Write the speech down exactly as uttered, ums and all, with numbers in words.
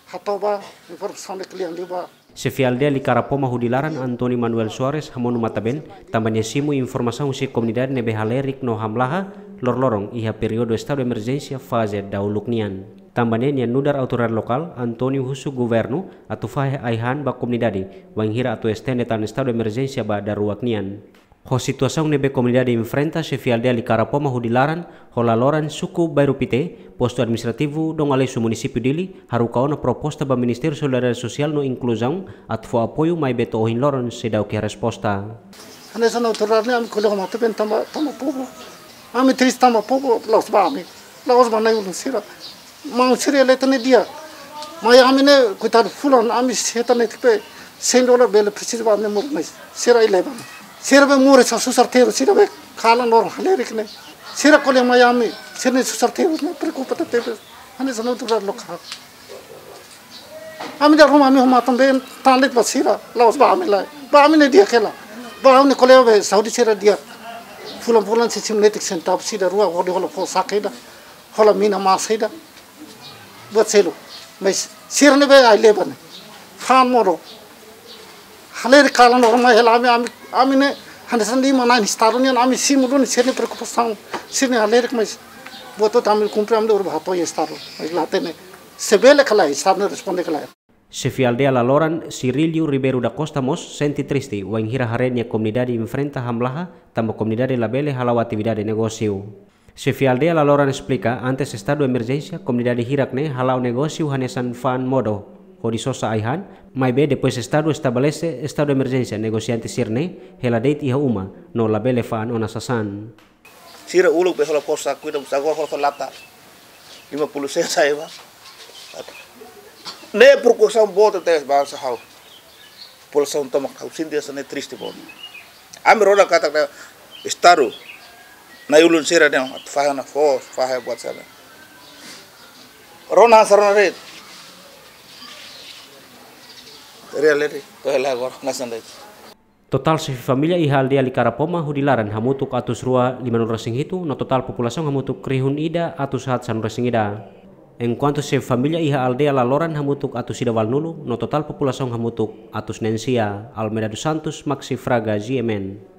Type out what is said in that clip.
Hatau ba informasi kalian liba. Sefialdea Likarapoma Hudilaran Antoni Manuel Suarez Hamonu Mataben tambahnya simu informasi si komunidade nebe halerik no hamlaha lor-lorong iha periodo estado emergensia fase dauluknian. Tambahnya nian nudar autoridad lokal Antonio Husu Governo atau fahe aihan ba komunidade wanghira atau estende tan estado emergensia ba daruaknian. Ho situação nebe comunidade enfrenta Sefialdea Likarapoma Hudilaran holaloran suku Bairupite posto administrativo dong alesu município dili harukaona proposta ba Ministério Solidariedade Social no inclusão atfo apoio mai beto ohin loron sedau que resposta. Anessa na autoridade am kulo mata ben tama tama povo. Ami triste tama povo los ba ami. Los ba nayo sira. Mang sira letane dia. Mai ami ne kutar fulan ami setane tipe sendola bele precis ba ne mur mais. Sira ile ba. Sira be mur sa susar tero sira be kala nor halerik ne. Sira kole Miami, sira susar tero ne preocupa tebe. Anessa na autoridade local. Ami da Roma ami matam ben talit ba sira. Los ba ami lai. Ba ami ne dia kela. Ba ami kole be Saudi sira dia. Fulan-fulan si simnetik sentab sida rua wadi hola po sakeda. Hola mina maseda. Buat selo. Mas sira ne be ai leban. Fan moro. Haler kalan orang mai hela ami ami ami ne handesan di mana ni starunian ami simudun sirne preocupação sirne haler mas boto tamil cumpre am dor bato ye staro. Mas latene sebele kala starne responde kala. Sefialdea Laloran Cirilio Ribeiro da Costa Mos senti triste wanghira harenia comunidade enfrenta hamlaha tambo comunidade labele halau atividade negócio. Sefialdea Laloran explica antes estado de emergência comunidade hirakne halau negócio hanesan fan modo horisosa aihan mai be depois estado estabelece estado de emergência negociante sirne hela date iha uma no labele fan ona sasan. Sira uluk be hola posa kuida sago hola lata lima puluh sen saya ba. Ne percussão bota até bahasa hau. Pulsão toma hau sindia sane triste bom. Ami roda kata kata estado na ulun sira dia fahana fo fahaya buat sana. Rona sarona red. Reality to hela agora nasandai. Total se família iha aldea Likarapoma Hudilaran hamutuk atus rua lima nur rasing hitu no total população hamutuk rihun ida atus hat san rasing ida. Enquanto se família iha aldea Laloran hamutuk atus ida walnulu no total população hamutuk atus nensia Almeida dos Santos Maxi Fraga G M N.